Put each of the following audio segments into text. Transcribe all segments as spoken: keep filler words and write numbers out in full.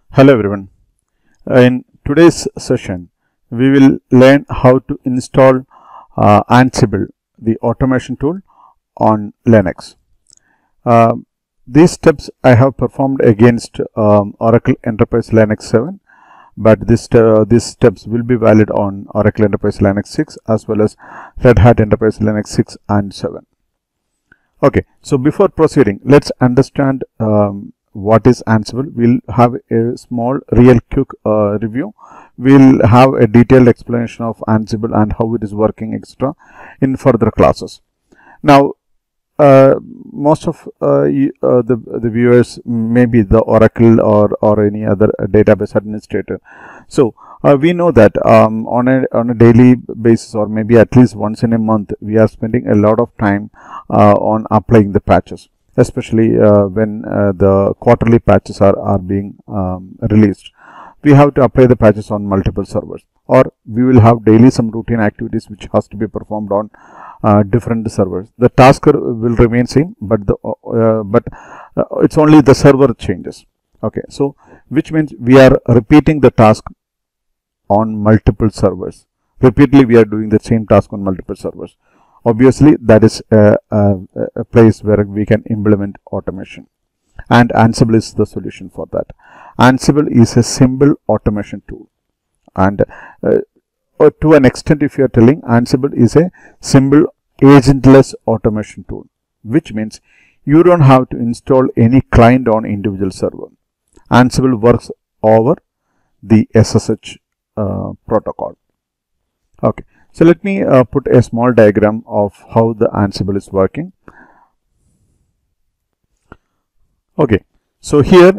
Hello everyone. In today's session, we will learn how to install uh, Ansible, the automation tool, on Linux. Uh, these steps I have performed against um, Oracle Enterprise Linux seven, but this uh, these steps will be valid on Oracle Enterprise Linux six as well as Red Hat Enterprise Linux six and seven. Okay, so before proceeding, let's understand um, what is Ansible. We'll have a small real quick uh, review. We'll have a detailed explanation of Ansible and how it is working extra in further classes. Now, uh, most of uh, you, uh, the, the viewers may be the Oracle or, or any other database administrator. So, uh, we know that um, on, a, on a daily basis or maybe at least once in a month, we are spending a lot of time uh, on applying the patches, especially uh, when uh, the quarterly patches are, are being um, released. We have to apply the patches on multiple servers, or we will have daily some routine activities which has to be performed on uh, different servers. The task will remain same, but the uh, but uh, it's only the server changes. Okay, so which means we are repeating the task on multiple servers. Repeatedly, we are doing the same task on multiple servers. Obviously, that is a, a, a place where we can implement automation, and Ansible is the solution for that. Ansible is a simple automation tool, and uh, to an extent, if you are telling, Ansible is a simple agentless automation tool, which means you don't have to install any client on individual server. Ansible works over the S S H uh, protocol. Okay. So let me uh, put a small diagram of how the Ansible is working. Okay, so here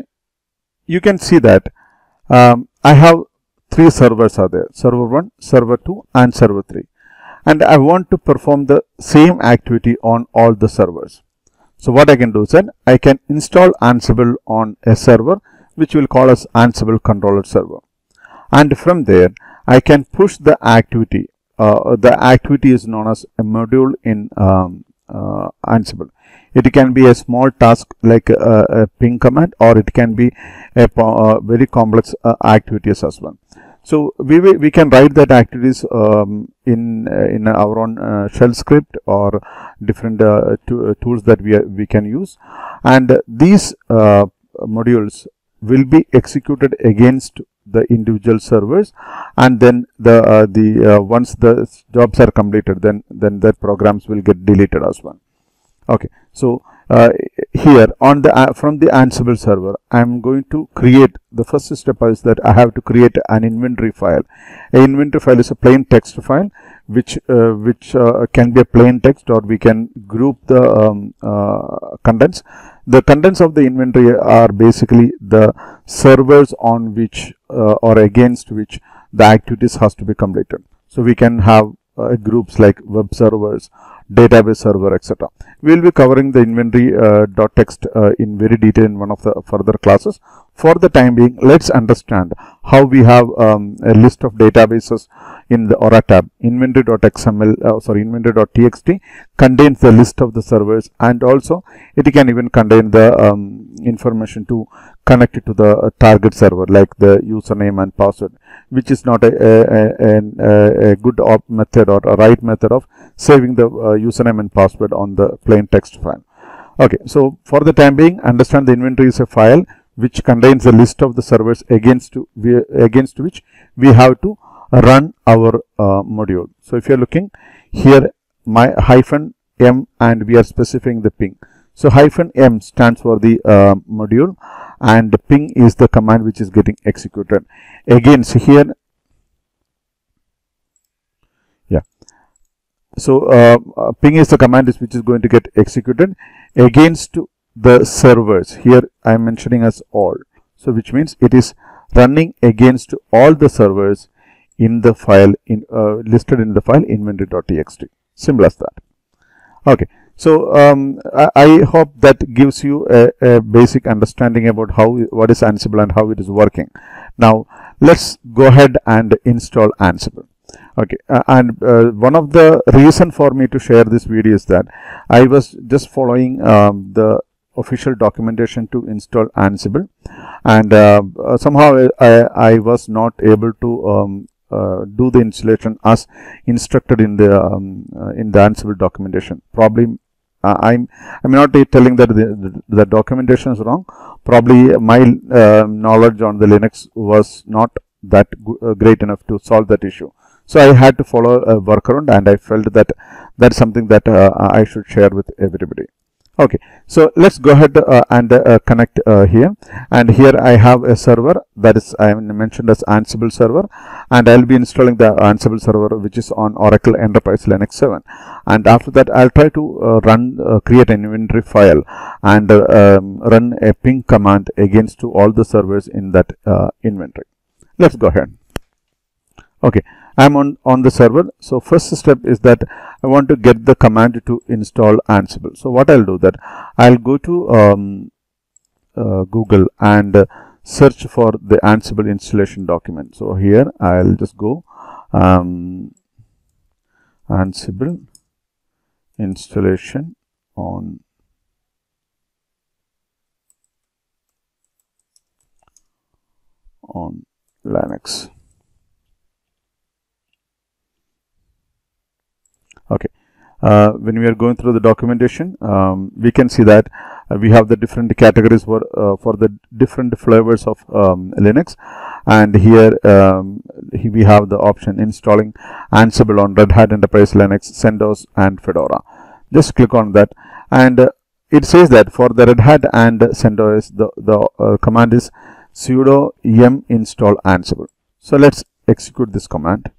you can see that um, I have three servers are there: server one, server two, and server three, and I want to perform the same activity on all the servers. So what I can do is that I can install Ansible on a server which will call as Ansible controller server, and from there I can push the activity. Uh, the activity is known as a module in um, uh, Ansible. It can be a small task like a, a ping command, or it can be a uh, very complex uh, activities as well. So we we can write that activities um, in uh, in our own uh, shell script or different uh, to, uh, tools that we are, we can use, and these uh, modules will be executed against the individual servers, and then the uh, the uh, once the jobs are completed, then then the programs will get deleted as well. Okay, so uh, here on the uh, from the Ansible server, I am going to create the first step is that I have to create an inventory file. An inventory file is a plain text file which uh, which uh, can be a plain text, or we can group the um, uh, contents. The contents of the inventory are basically the servers on which uh, or against which the activities has to be completed. So we can have uh, groups like web servers, database server, et cetera. We will be covering the inventory uh, dot text uh, in very detail in one of the further classes. For the time being, let's understand how we have um, a list of databases in the Aura tab. Inventory dot X M L, uh, sorry, inventory dot T X T contains the list of the servers, and also it can even contain the um, information to connect it to the uh, target server, like the username and password, which is not a, a, a, a good op method or a right method of saving the uh, username and password on the plain text file. Okay, so for the time being, understand the inventory is a file which contains a list of the servers against to, we, against which we have to run our uh, module. So if you are looking here, my hyphen m, and we are specifying the ping. So hyphen m stands for the uh, module, and ping is the command which is getting executed. Again, so here, yeah. So uh, uh, ping is the command is which is going to get executed against the servers. Here I am mentioning as all. So which means it is running against all the servers in the file in uh, listed in the file inventory dot T X T. Simple as that. Okay. So um, I, I hope that gives you a, a basic understanding about how what is Ansible and how it is working. Now let's go ahead and install Ansible. Okay, uh, and uh, one of the reason for me to share this video is that I was just following um, the official documentation to install Ansible, and uh, uh, somehow I, I was not able to um, uh, do the installation as instructed in the um, uh, in the Ansible documentation. Probably uh, I'm I'm not telling that the, the, the documentation is wrong. Probably my uh, knowledge on the Linux was not that uh, great enough to solve that issue. So I had to follow a workaround, and I felt that that's something that uh, I should share with everybody. Okay, so let's go ahead uh, and uh, connect uh, here, and here I have a server that is I mentioned as Ansible server, and I'll be installing the Ansible server which is on Oracle Enterprise Linux seven, and after that I'll try to uh, run uh, create an inventory file and uh, um, run a ping command against to all the servers in that uh, inventory. Let's go ahead. Okay, I'm on on the server. So first step is that I want to get the command to install Ansible. So what I'll do that I'll go to um, uh, Google and uh, search for the Ansible installation document. So here I'll just go um, Ansible installation on on Linux. Okay, uh, when we are going through the documentation, um, we can see that uh, we have the different categories for uh, for the different flavors of um, Linux, and here um, we have the option installing Ansible on Red Hat Enterprise Linux, CentOS, and Fedora. Just click on that, and uh, it says that for the Red Hat and CentOS, the the uh, command is sudo yum install Ansible. So let's execute this command.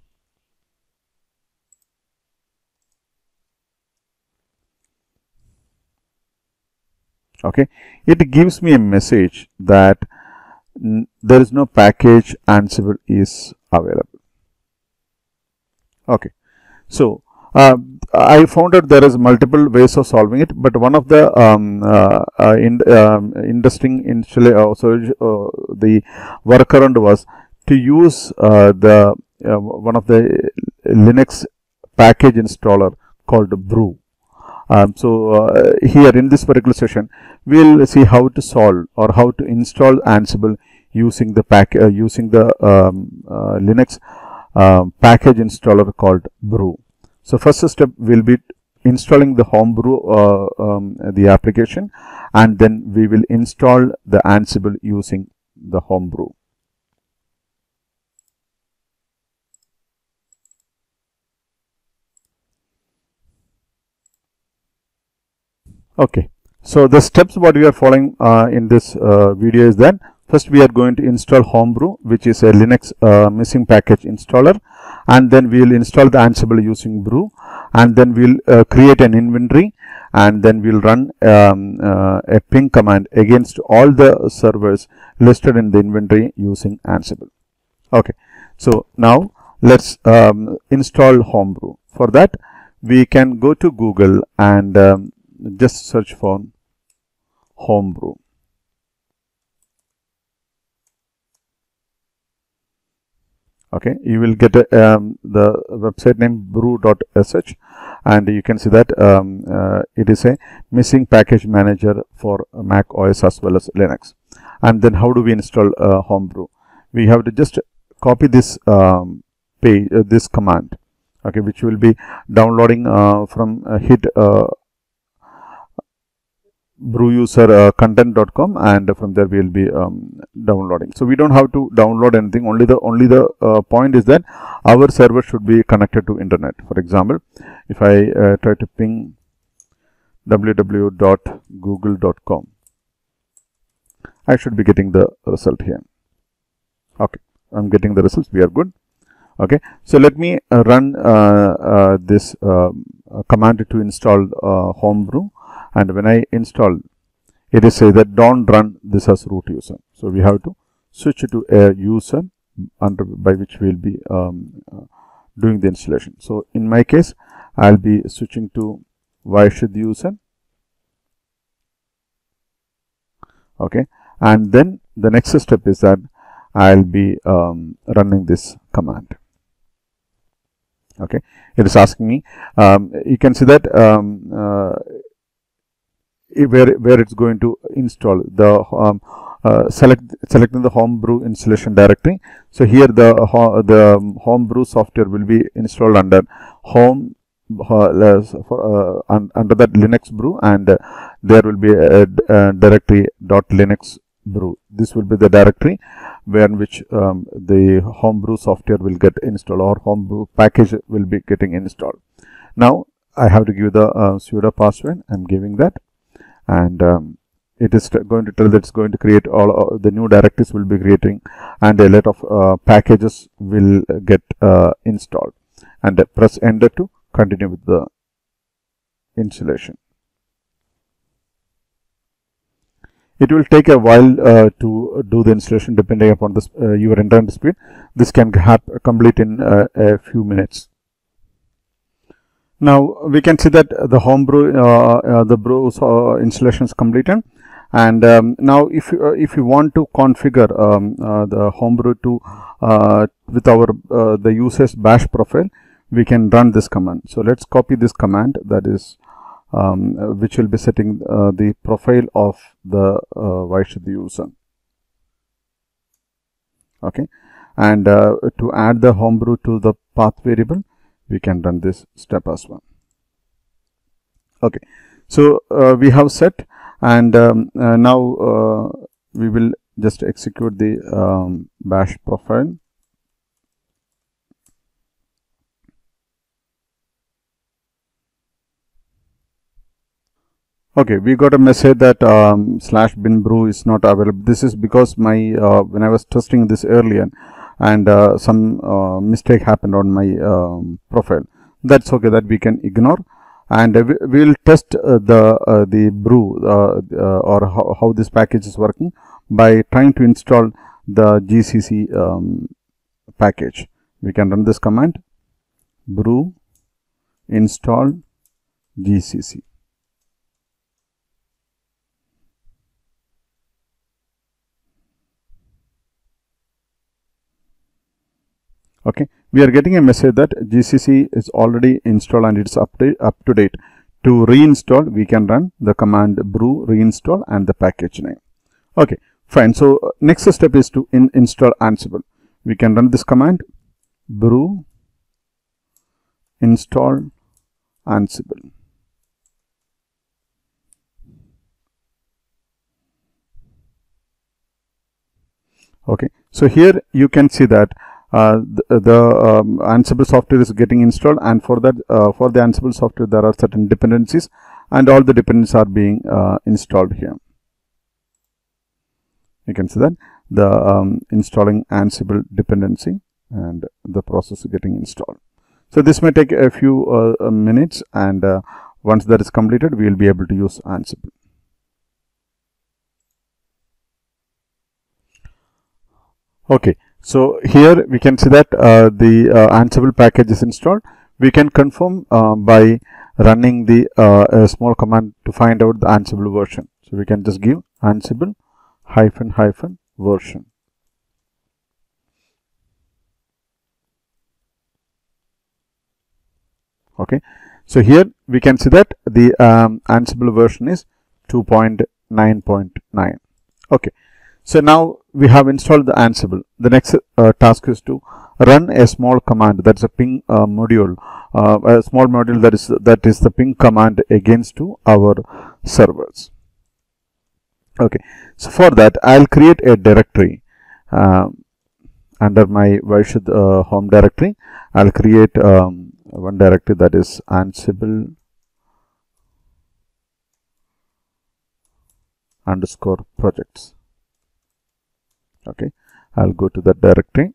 Okay, it gives me a message that there is no package Ansible is available. Okay, so uh, I found that there is multiple ways of solving it, but one of the um, uh, uh, in, um, interesting initially uh, so, uh, the workaround was to use uh, the uh, one of the Linux package installer called Brew. Um, so uh, here in this particular session, we'll see how to solve or how to install Ansible using the pack uh, using the um, uh, Linux uh, package installer called Brew. So first step will be installing the Homebrew uh, um, the application, and then we will install the Ansible using the Homebrew. Okay, so the steps what we are following uh, in this uh, video is that first we are going to install Homebrew, which is a Linux uh, missing package installer, and then we will install the Ansible using Brew, and then we'll uh, create an inventory, and then we'll run um, uh, a ping command against all the servers listed in the inventory using Ansible. Okay, so now let's um, install Homebrew. For that, we can go to Google and um, just search for Homebrew. Okay, you will get a, um, the website name brew dot s h, and you can see that um, uh, it is a missing package manager for Mac O S as well as Linux. And then how do we install uh, Homebrew? We have to just copy this um, page, uh, this command, okay, which will be downloading uh, from uh, hit uh, brew user uh, content dot com, and from there we will be um, downloading. So we don't have to download anything. Only the only the uh, point is that our server should be connected to internet. For example, if I uh, try to ping w w w dot google dot com, I should be getting the result here. Okay, I'm getting the results. We are good. Okay, so let me uh, run uh, uh, this uh, command to install uh, Homebrew. And when I install, it is say that don't run this as root user. So we have to switch it to a user under by which we will be um, uh, doing the installation. So in my case, I'll be switching to Vaishid user. Okay, and then the next step is that I'll be um, running this command. Okay, it is asking me. Um, you can see that. Um, uh, where where it's going to install the um, uh, select selecting the homebrew installation directory. So here the uh, the homebrew software will be installed under home uh, for, uh, un, under that Linux brew, and uh, there will be a, a directory .linux brew. This will be the directory where in which um, the homebrew software will get installed, or homebrew package will be getting installed. Now I have to give the uh, sudo password. I'm giving that, and um, it is going to tell that it's going to create all uh, the new directories will be creating, and a lot of uh, packages will get uh, installed, and uh, press enter to continue with the installation. It will take a while uh, to do the installation depending upon this, uh, your internet speed. This can happen complete in uh, a few minutes. Now we can see that the homebrew, uh, uh, the brew uh, installation is completed, and um, now if you, uh, if you want to configure um, uh, the homebrew to uh, with our uh, the user's bash profile, we can run this command. So let's copy this command, that is um, which will be setting uh, the profile of the uh, Vaishudhi user. Okay, and uh, to add the homebrew to the path variable, we can run this step as well. Okay, so uh, we have set, and um, uh, now uh, we will just execute the um, bash profile. Okay, we got a message that um, slash bin brew is not available. This is because my uh, when I was testing this earlier, and uh, some uh, mistake happened on my um, profile. That's okay, that we can ignore, and uh, we will test uh, the uh, the brew uh, uh, or how, how this package is working by trying to install the G C C um, package. We can run this command: brew install G C C. Okay, we are getting a message that G C C is already installed and it's up to, up to date. To reinstall, we can run the command brew reinstall and the package name. Okay, fine. So uh, next step is to in install Ansible. We can run this command: brew install Ansible. Okay, so here you can see that Uh, the, the um, Ansible software is getting installed, and for that uh, for the Ansible software there are certain dependencies, and all the dependencies are being uh, installed here. You can see that the um, installing Ansible dependency, and the process is getting installed. So this may take a few uh, minutes, and uh, once that is completed, we will be able to use Ansible. Okay. So here we can see that uh, the uh, Ansible package is installed. We can confirm uh, by running the uh, a small command to find out the Ansible version. So we can just give Ansible hyphen hyphen version. Okay, so here we can see that the um, Ansible version is two point nine point nine. Okay. So now we have installed the Ansible. The next uh, task is to run a small command, that's a ping uh, module, uh, a small module that is that is the ping command against to our servers. Okay, so for that I'll create a directory uh, under my Vaishudhi uh, home directory. I'll create um, one directory, that is Ansible underscore projects. Okay, I'll go to that directory,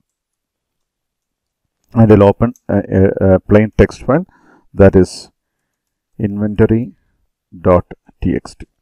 and I'll open a, a, a plain text file, that is inventory dot t x t.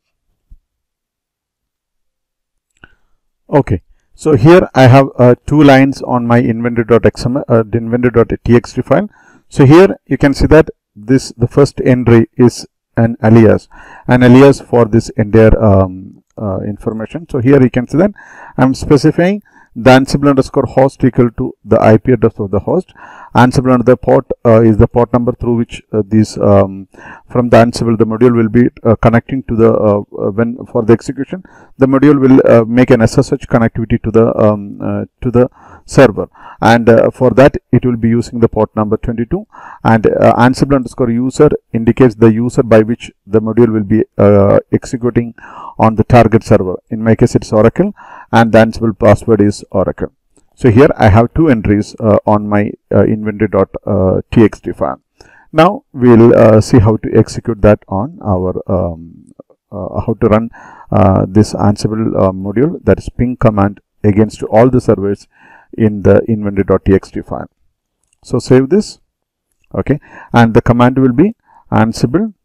Okay, so here I have uh, two lines on my inventory dot x m l uh, inventory dot t x t file. So here you can see that this the first entry is an alias, an alias for this entire um, uh, information. So here you can see that I'm specifying the Ansible underscore host equal to the I P address of the host, Ansible another port uh, is the port number through which uh, these um, from the Ansible the module will be uh, connecting to the uh, when for the execution the module will uh, make an S S H connectivity to the um, uh, to the server, and uh, for that it will be using the port number twenty-two, and uh, Ansible underscore user indicates the user by which the module will be uh, executing on the target server. In my case it's Oracle, and the Ansible password is Oracle. So here I have two entries uh, on my uh, inventory.txt file. Now we'll uh, see how to execute that on our um, uh, how to run uh, this Ansible uh, module, that is ping command against all the servers in the inventory.txt file. So save this, okay, and the command will be Ansible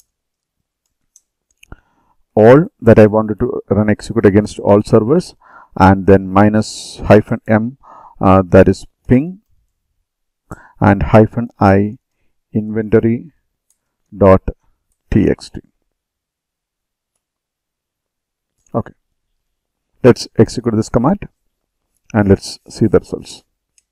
all that I wanted to run execute against all servers, and then minus hyphen m uh, that is ping, and hyphen I inventory dot txt. Okay, let's execute this command and let's see the results.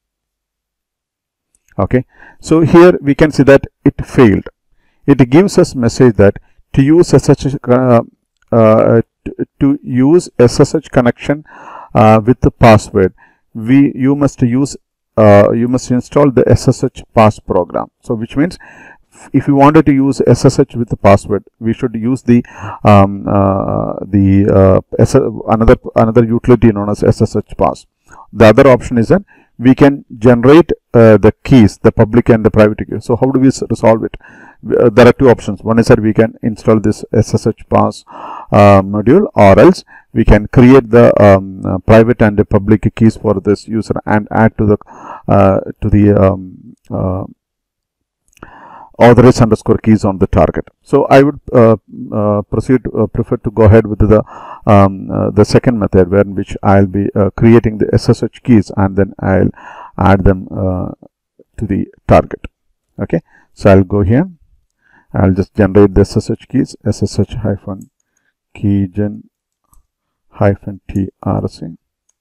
Okay, so here we can see that it failed. It gives us message that to use S S H uh, uh, to, to use S S H connection uh, with the password, we you must use uh, you must install the S S H pass program. So which means if you wanted to use S S H with the password, we should use the um, uh, the uh, another another utility known as S S H pass. The other option is that we can generate uh, the keys, the public and the private keys. So how do we resolve it? Uh, there are two options. One is that we can install this S S H pass uh, module, or else we can create the um, uh, private and the public keys for this user and add to the uh, to the um, uh, authorize underscore keys on the target. So I would uh, uh, proceed uh, prefer to go ahead with the um, uh, the second method, where in which I'll be uh, creating the S S H keys and then I'll add them uh, to the target. Okay, so I'll go here. I'll just generate the S S H keys, S S H hyphen keygen hyphen trc.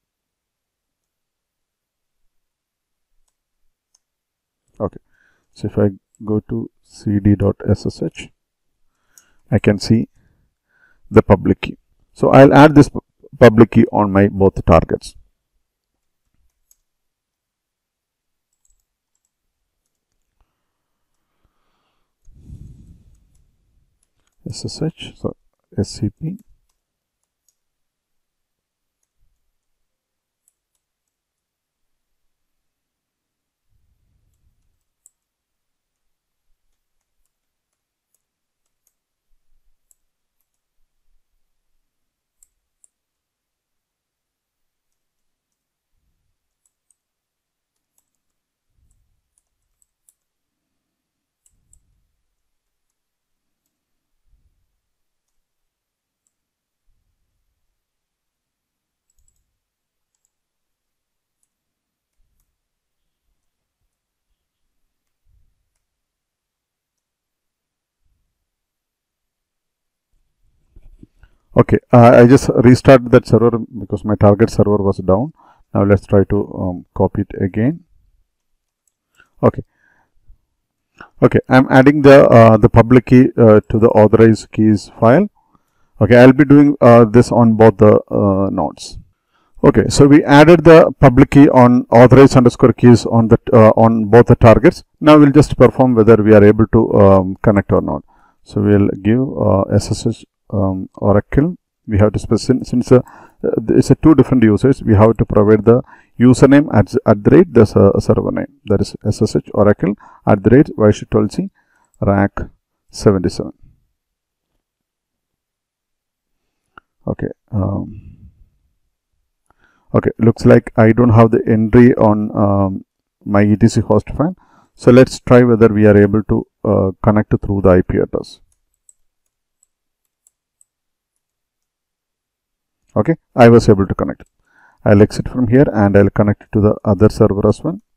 Okay, so if I go to cd.ssh, I can see the public key. So I'll add this public key on my both targets. S S H, so S C P. Okay, uh, I just restarted that server because my target server was down. Now let's try to um, copy it again. Okay, okay, I'm adding the uh, the public key uh, to the authorized keys file. Okay, I'll be doing uh, this on both the uh, nodes. Okay, so we added the public key on authorized underscore keys on the uh, on both the targets. Now we'll just perform whether we are able to um, connect or not. So we'll give uh, S S H um, Oracle. We have to specify, since uh, it's a two different users, we have to provide the username at, at the rate the uh, server name, that is S S H Oracle at the rate Y S H twelve C rack seventy-seven. Okay. Um, Okay, looks like I don't have the entry on um, my E T C host file. So let's try whether we are able to uh, connect through the I P address. Okay, I was able to connect. I'll exit from here and I'll connect to the other server as well.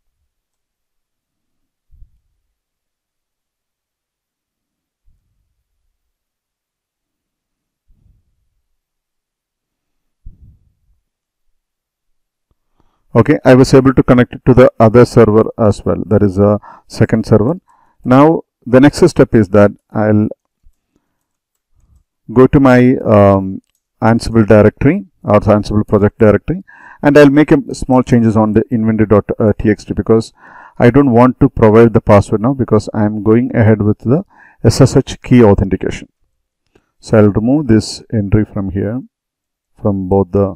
Okay, I was able to connect it to the other server as well. That is a second server. Now the next step is that I'll go to my um, Ansible directory or Ansible project directory, and I'll make a small changes on the inventory.txt because I don't want to provide the password now because I'm going ahead with the S S H key authentication. So I'll remove this entry from here, from both the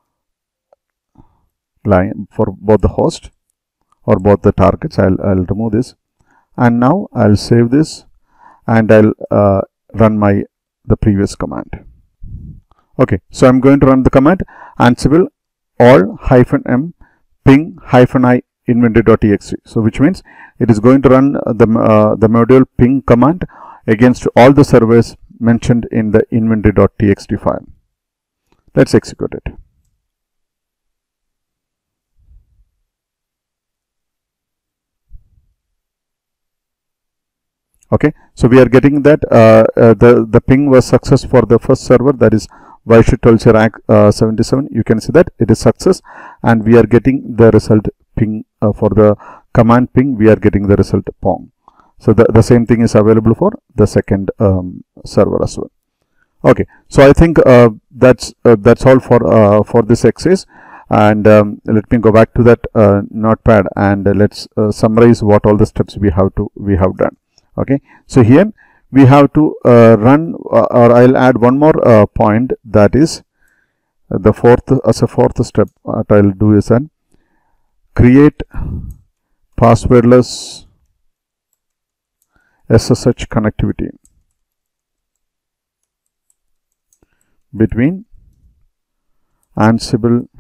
line, for both the host or both the targets. I'll, I'll remove this, and now I'll save this and I'll uh, run my the previous command. Okay, so I'm going to run the command ansible all hyphen m ping hyphen i inventory.txt. So which means it is going to run the uh, the module ping command against all the servers mentioned in the inventory.txt file. Let's execute it. Okay, so we are getting that uh, uh, the the ping was success for the first server, that is Vaishutulsi rank uh, seventy-seven. You can see that it is success, and we are getting the result ping uh, for the command ping. We are getting the result pong. So the, the same thing is available for the second um, server as well. Okay, so I think uh, that's uh, that's all for uh, for this exercise, and um, let me go back to that uh, notepad and uh, let's uh, summarize what all the steps we have to we have done. Okay, so here we have to uh, run uh, or I'll add one more uh, point, that is uh, the fourth as a fourth step. What I'll do is that create passwordless S S H connectivity between Ansible.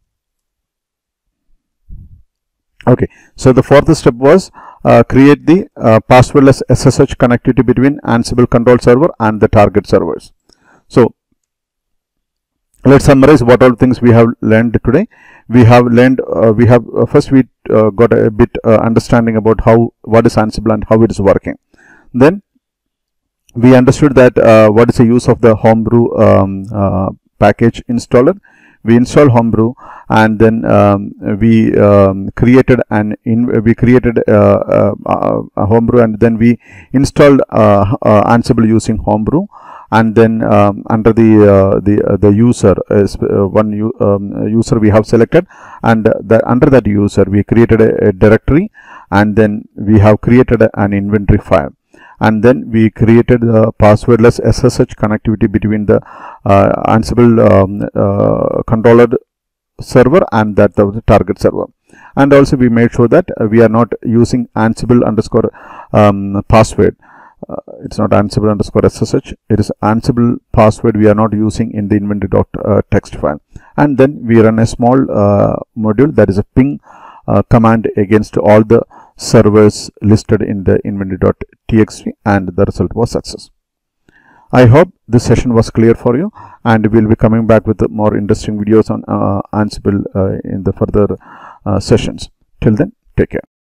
Okay, so the fourth step was uh, create the uh, passwordless S S H connectivity between Ansible control server and the target servers. So let's summarize what all things we have learned today. We have learned, uh, we have uh, first we uh, got a bit uh, understanding about how what is Ansible and how it is working. Then we understood that uh, what is the use of the Homebrew um, uh, package installer. We installed Homebrew, and then um, we um, created an in we created uh, uh, a Homebrew, and then we installed uh, uh, Ansible using Homebrew, and then um, under the uh, the uh, the user is uh, one um, user we have selected, and the, under that user we created a, a directory, and then we have created a, an inventory file. And then we created the passwordless S S H connectivity between the uh, Ansible um, uh, controller server and that the, the target server. And also we made sure that uh, we are not using Ansible underscore um, password. Uh, it's not Ansible underscore S S H. It is Ansible password we are not using in the inventory.txt file. And then we run a small uh, module, that is a ping uh, command against all the servers listed in the inventory.txt, and the result was success. I hope this session was clear for you, and we'll be coming back with more interesting videos on uh, Ansible uh, in the further uh, sessions. Till then, take care.